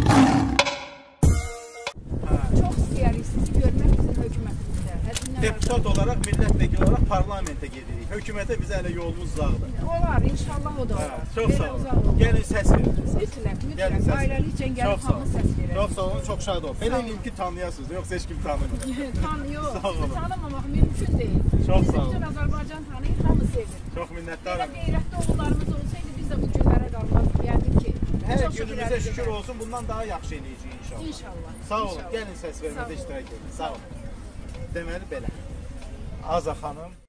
Çox istəyirik sizi görmək bizim hökumətimizdə. Deputat olaraq, millət vəkili olaraq parlamentə gedirik. Hökumətə bizə hələ yolumuz uzaqdır. Olar, inşallah o da olar. Çox sağ olun. Gəlin səs verin. Mütləq, ailəlikcən gəlib hamı səs verir. Çox sağ olun, çox şad olun. Belə eləyim ki, tanıyasınız, yoxsa heç kim tanımır. Yox, tanımamaq mümkün deyil. Çox sağ olun. Bütün Azərbaycan tanıyır, hamı sevir. Çox minnətdaram. Belə qeyrətli oğullarımız olsaydı, biz də bu günlərə qalmazdık. Yəni ki, hər günümüzə şükür olsun, bundan daha yaxşı eləyəcəyik inşallah. İnşallah. Sağ olun, gəlin səs vermədə iştirak edin. Sağ olun. Deməli belə. Aza xanım